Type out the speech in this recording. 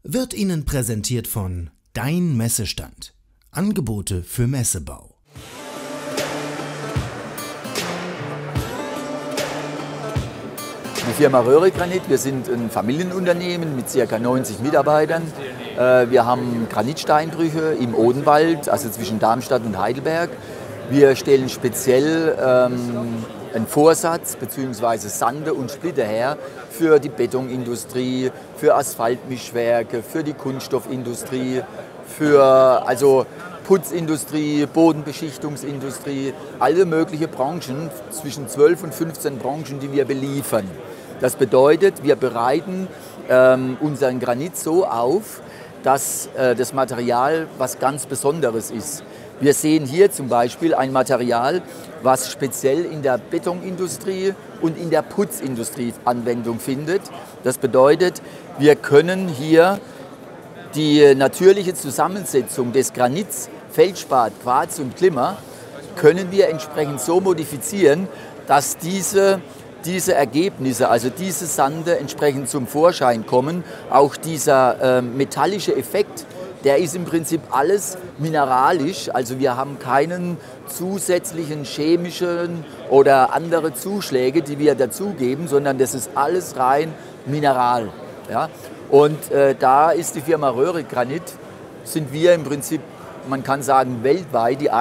wird Ihnen präsentiert von Dein Messestand. Angebote für Messebau. Die Firma Röhrig Granit, wir sind ein Familienunternehmen mit ca. 90 Mitarbeitern. Wir haben Granitsteinbrüche im Odenwald, also zwischen Darmstadt und Heidelberg. Wir stellen speziell einen Vorsatz bzw. Sande und Splitter her für die Betonindustrie, für Asphaltmischwerke, für die Kunststoffindustrie, für Putzindustrie, Bodenbeschichtungsindustrie, alle möglichen Branchen, zwischen 12 und 15 Branchen, die wir beliefern. Das bedeutet, wir bereiten unseren Granit so auf, dass das Material was ganz Besonderes ist. Wir sehen hier zum Beispiel ein Material, was speziell in der Betonindustrie und in der Putzindustrie Anwendung findet. Das bedeutet, wir können hier die natürliche Zusammensetzung des Granits, Feldspat, Quarz und Glimmer, können wir entsprechend so modifizieren, dass diese Ergebnisse, also diese Sande entsprechend zum Vorschein kommen. Auch dieser metallische Effekt, der ist im Prinzip alles mineralisch, also wir haben keinen zusätzlichen chemischen oder andere Zuschläge, die wir dazugeben, sondern das ist alles rein Mineral. Ja? Und da ist die Firma Röhrig Granit, sind wir im Prinzip, man kann sagen, weltweit die